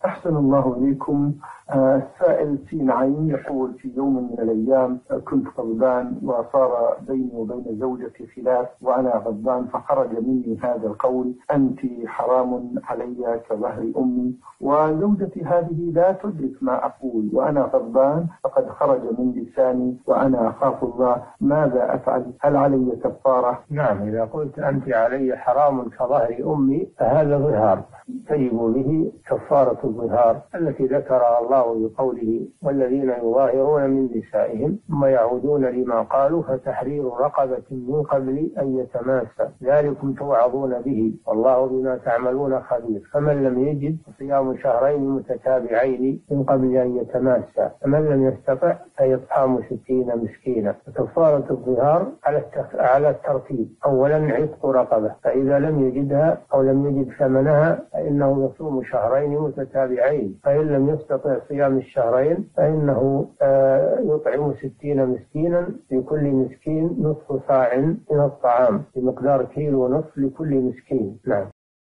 أحسن الله إليكم. السائل سين عين يقول: في يوم من الأيام كنت غضبان وصار بيني وبين زوجتي خلاف وأنا غضبان، فخرج مني هذا القول: أنت حرام علي كظهر أمي. وزوجتي هذه لا تدرك ما أقول وأنا غضبان، فقد خرج من لساني وأنا أخاف الله، ماذا أفعل؟ هل علي كفارة؟ نعم، إذا قلت أنت علي حرام كظهر أمي فهذا ظهار تجب به كفارة الظهار التي ذكرها الله بقوله: والذين يظاهرون من نسائهم ثم يعودون لما قالوا فتحرير رقبة من قبل أن يتماسا ذلكم توعظون به والله بما تعملون خبير. فمن لم يجد صيام شهرين متتابعين من قبل أن يتماسا، فمن لم يستطع فإطعام 60 مسكينا. كفارة الظهار على الترتيب: أولا عتق رقبة، فإذا لم يجدها أو لم يجد ثمنها فإنه يصوم شهرين متتابعين، فإن لم يستطع صيام الشهرين فإنه يطعم 60 مسكينا، لكل مسكين نصف صاع من الطعام بمقدار 1.5 كيلو لكل مسكين. نعم.